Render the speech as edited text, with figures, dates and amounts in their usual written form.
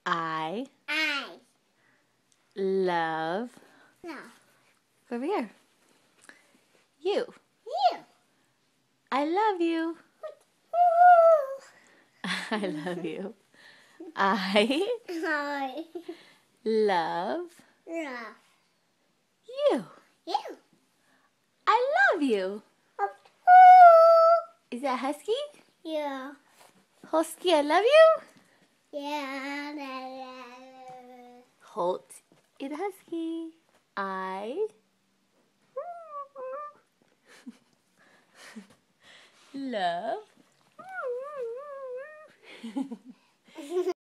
I I love. love Go over here. You. you. I love you. I love you. I I love love you. you. I love you. Is that Husky? Yeah. Husky, I love you. Yeah. Holt, it Husky. I love